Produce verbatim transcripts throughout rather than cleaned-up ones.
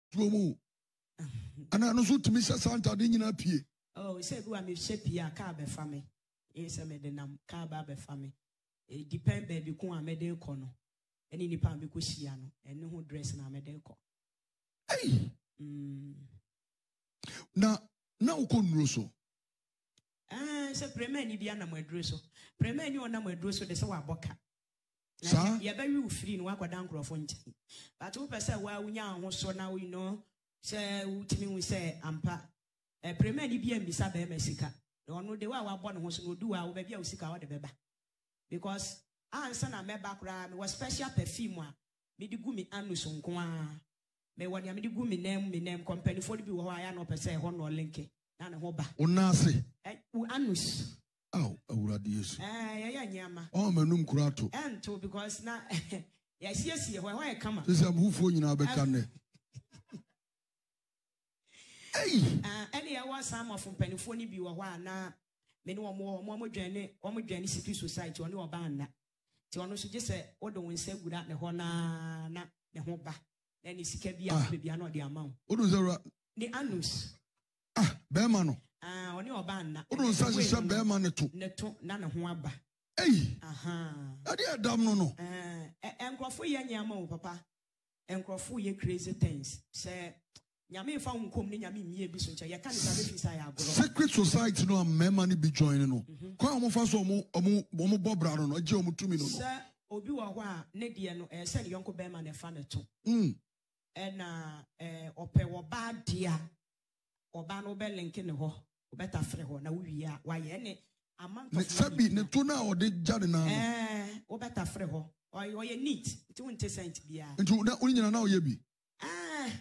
Promo. And I know so to Mister Santa Dina P. Oh, he said, I'm a shapey, carbe family. Yes, I made the name carbe family. It depends, baby, come a medal corner. And in the palm because Shiano, and no dress and a medal call. Hey! Now, now, con Russo. Ah, so Premeni Diana Medruso. Premeni on a Medruso, the Sawa Boca. Sir, you're very free in Waka down Crawford. But who per se, well, we are so now we know, say, to me, we say, Ampa. A Premeni be a Missabe Messica. No, no, they were born was no do our baby, I was sick out the baby. Because I son a me background was special perfume. Me do gumi anusun kwa. Me when you me do gumi name, me name company for the be why I know per se, one or linky. Nana hoba. Unasi. Anus. Oh, I would have used. Ah, yeah, yama. Oh, my num curato. And to because now, yes, yes, yes, why I come. This is a move for you now, Becane. Hey, any hour some of from Pennyphony be a while now. Many more, more journey, one journey secret society, or no band. To honest, just say, or don't say without the honor, not the whole back. Then it's can be a baby, I know the amount. What was there? The anus. Ah, Bermano. Ah, on your band. What was such a sub Berman to? Neto, none of one. Hey, aha. I did damn no no. Eh, and Crawford Yanyamo, papa. And Crawford ye crazy things. Say, Yami found come near me, me, Bisoncha. You can't have secret society no me money be joining no. Kwa mo fa so mo mo Bob Brown no, je mo tumi no. Sir, obi wa hwa ne de no, eh said yonko be man e fa ne to. Mm. E na eh ope wo ba dia. Oba no be link ne ho. Obeta frɛ hɔ na wo wi a wa ye ne amount of sabi ne to na o de jade na eh obeta frɛ hɔ o ye neat nti won te cent bia nti na oni nyina na o ye bi ah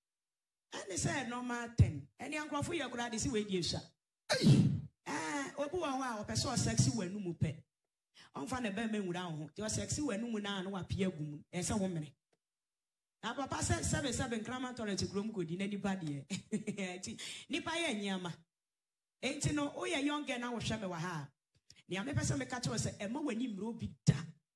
and say normal ten any ankrofo ye kura de si we die sha eh ah obu wa hɔ a opese o sexy wanu mu pɛ onfa na be manwura ho ti o sexy wanu mu na na wa pia gum e se wo mere na papa se seven seven krama toilet grom ko di na nipa de ti nipa ye nyama enti no o ye young girl na wo hwe me wa ha ni ame pese me ka che se e ma wani mro bi da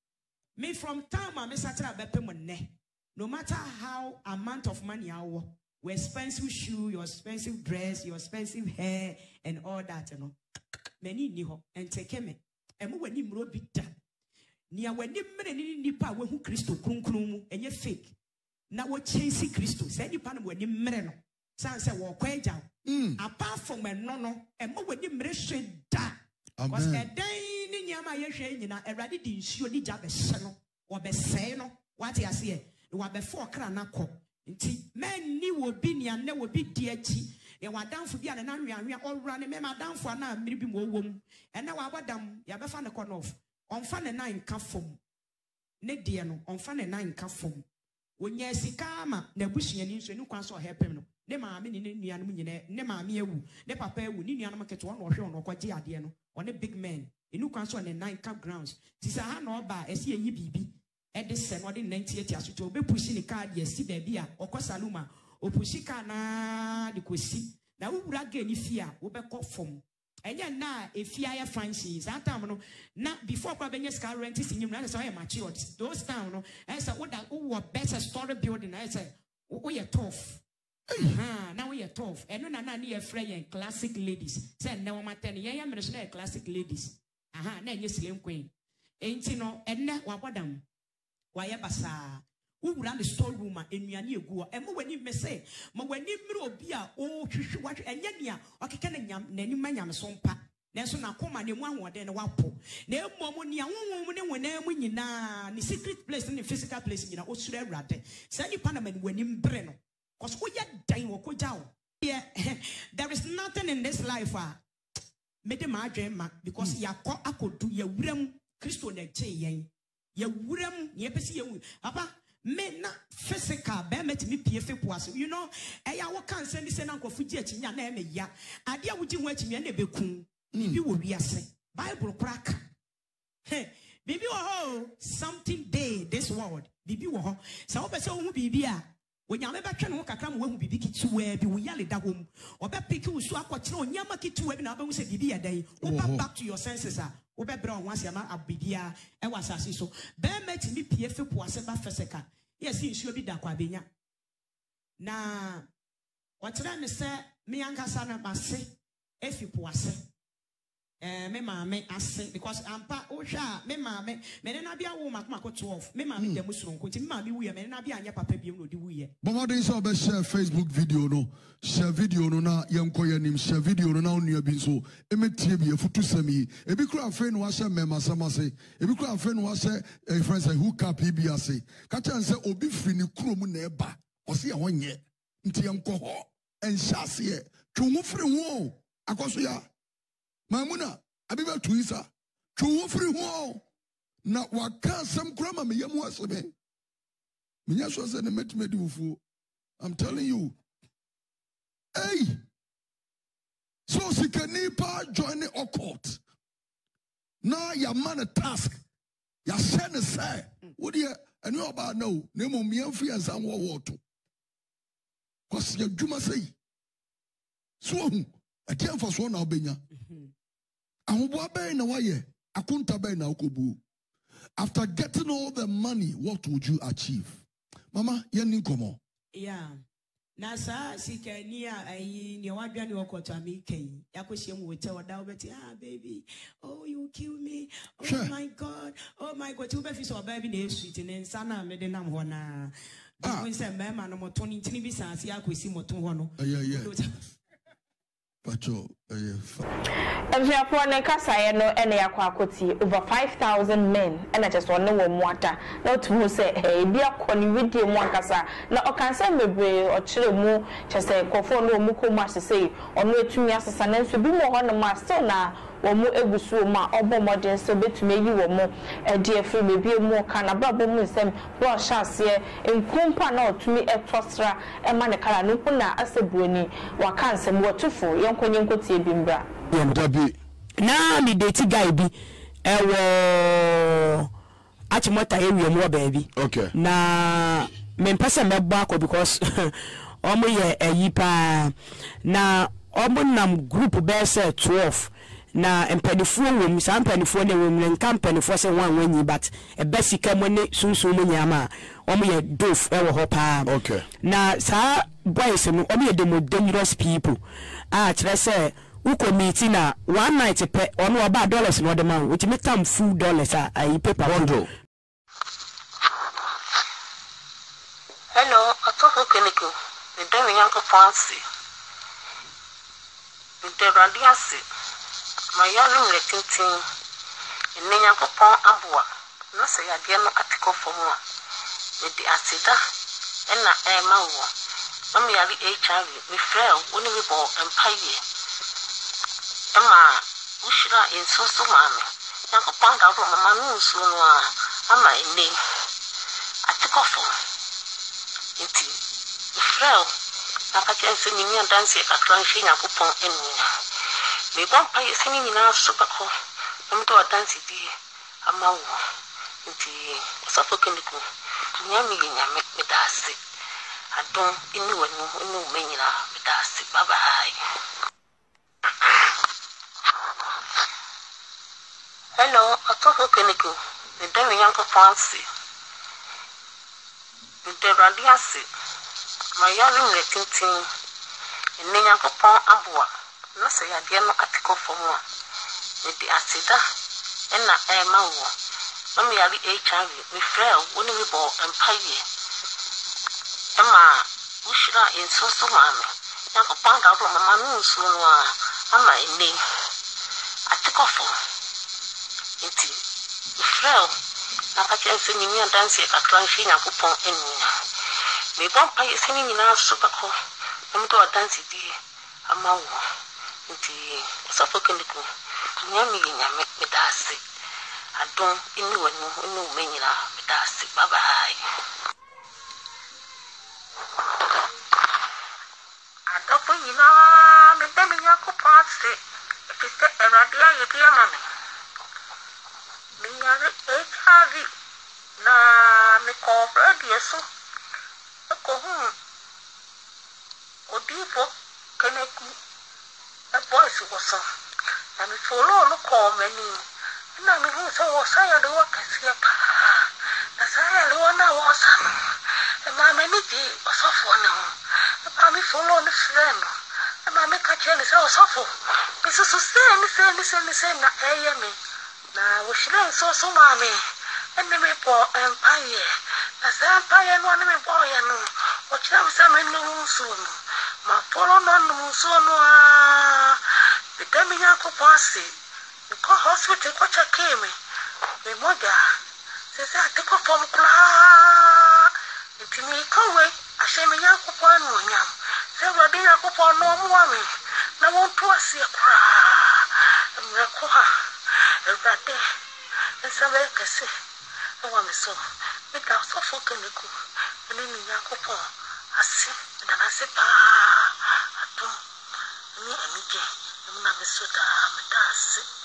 me from time ma me satira be pem ne no matter how amount of money awo your expensive shoe, your expensive dress, your expensive hair and all that you know many ni ho enti me e ma wani mro bi da ni a wani mre ni nipa we hu Kristo krunkrum mu enye fake na wo chase Kristo say nipa no wani mre no san say wo kwaja apart from no no e mo wani mre hwe da because e dan ni nyama ye hwe nyina Awurade di nsuo ni ja be hye no wo be sei no what you say wo be for kra na kɔ nti men ni wo bi ni ane wo bi di achi e wadanfo bi ane na nwanwa ɔwura ne me madanfo ana mmiri bi mo wom e na wa badam ya be fa ne kɔ no ɔmfa ne nan ka fom ne de no ɔmfa ne nan ka fom wonya sika ma na busuani nso ni kwan so hepem no ne maame ne ne nuanom nyine ne maame ewu ne papa ewu ne nuanom keto no hwe no kɔgye ade no ɔne big man enu kwan so ne nine campgrounds ti sa ha na ɔba esi eyi bibi e de se no de ninety eight asoto obepushi ne card ye si baabi a ɔkɔsaluma opushi ka na de kosi na wura ga ni fia wo be kɔ fom enye na efia ya fancy that time no na before kwa benye scar rent is nyim na say matured those time no I say wo da wo better story building I say wo ye tough ah na wo ye tough eno na na ye frɛ ye classic ladies say na wo maten ye ye mere so na classic ladies aha na enye slim queen enti no enne wa bodam wa ye basa wo wura the store room a enuane egu e mo wani me say mo wani mmiri obi a o hwehwe wa enye nia okeka na nyam nani manyam so mpa nanso na koma ne mu ahode ne wapo na emom nia wonwom ne wona mu nyina ne secret place ne physical place nyina osura Awurade say ni pa na mani wani mbre no cause wo ye dan wo koja wo there is nothing in this life ah me de ma adwen ma because yakọ akodu ya wuram Kristo na che yen ya wuram ne pese ye wu papa me na physical be met me pie fe poase you know e ya wo kan se ni se na nkofu gi achinya na e me ya ade a wugi ho achinya na bekun bibi wo wiase Bible crack hey bibi wo ho something day this world bibi wo ho sa wo pese wo hu bibi a onyame betwe no kakra mo hu bibi kituwa bi wo yale da hom obe piki usu akọkire onyama kituwa bi na obe hu se bibi ya dan wo back to your senses a wo be bra onwa se ma abibia e wasase so be met mi pie fe poase ba feseka yes nsuo bi da kwa benya na whatever me say me ankasa na mase efi po ase eh me maame ase because ampa ohwa me maame me na bia wo makoma ko twelve me maame dem suronko nti me maame wuye me na bia anya papa biem no di wuye but what is about share Facebook video no share video no na yenko yanim share video no na onua bi so emetie bi efutu sami ebi kura afa no wa share mema samase ebi kura afa no wa share friends say who cap bi ase ka chan say obi firi ni kuro mu na eba o se ya wonye nti yenko ho enhyase e twumu firi ho akoso ya Mamuna, abiba tuisa, chuo free ho. Na waka some grandma me yamu aseme. Minya so say ne metimedi wufu. I'm telling you. Hey. So sikani pa join the occult. Now your man a task. Ya send a say. What you and you about no. Nemo me amfi and some water. Cause your juma say. So I can't for so now benya. After getting all the money, what would you achieve? Mama, yen komo. Yeah. Nasa sikania ai ni wadwa ni okoto amike. Yakoshie mu wote wada obeti ah baby. Oh you kill me. Oh sure. My God. Oh my God. You be fi so baby na sweet ne nsa na me de nam ho na. Ah. When say mema no moto ni ntini bi sanse akosi moto ho no. Yeah yeah. Pacho, and we are poor Nekasa, no, and they are quakoti over five thousand men, and I just want no one water. Not to say, hey, be a conny with you, one cassa. Now, I can send me bray or chill more, just say, Kofo no muko master say, or no two years, and then to be more on the master now. Or more egusu ma obo modern so bet to me you or more a dear free maybe more can a bubble musem brush us here in kumpa no to me a tostra and manacala no puna as a bruni wa can some more to for young queen could see bimbra. Now me dating guy be a achimota area more baby. Okay. Na men person me back because omo ye a yipa na omo nam group be say twelve. Na empanifo wom sa empanifo ne wom ne kampanifo se wan wanyi but e basika mo ne sunsun mo nyama omo ye dof e wo ho pa okay na sa boys no omo ye the most dangerous people ah kire se u committee na one night pe ono oba dollars no de man which make tam full dollars ah I paper bundle. Hello atoko keniko the dem yanko fancy the radiasi my young letting in Niankopon Abua, no say again article for one with the Acida and na Emma. No me are the H I V, we frail, when we ball empire. Emma, we should in so so mammy. Yankopon out of my moon soon. Am I name? Article for indeed, we frail. Naka can send me and dance a crunchy Yankopon in me. Me bon pa yesini nyina super ko mto wadansi di amawo nti osafo keniku nyami nyame medase adon ini wanu inu menyina medase bye bye. Hello atoko keniku the dem yanko fancy the radiasi my young letting in yanko pon abua. No say again article for one with the Acida and na Emma. No me are the H I V, we frail, when we ball empire. Emma, we should not in so so mammy. Yanko pound out from a man soon. Am I name? Article for indeed, we frail. Naka can send me and dance a crunchy and coupon in me. Me won't pay singing in our super call. I'm to a dance dear. Amawo. Nti osafo keniku nyami nyame medase adon ini wanu inu menyina medase bye bye. Adopo nyina me dem yako passe efite eradia yebia mame me yare H I V na me ko bradi eso ko hu odipo keneku a voice was off, and it's for all the call many. And I mean, so was I the work as here. As I alone was, and my many was off one. I'm follow the friend. I'm a make a jelly so awful. It's so say, say, listen, listen, not a me. Now, we should learn so so, mammy. And the report empire. As the empire and one of my boy, and what you have some in the moon soon. My follow on the moon soon. The Demianco Pocji. The co hospital, what I came. The mother says, I take off from Cla. If you may come away, I shall me young upon one. Several dinner upon no woman. No one to see a cry. And the coha. And that day, and some like I say, I want me so. Without so fucking the cook. And then the young upon. I see, and I say, Pa, I don't. Me and me, I'm not so damn.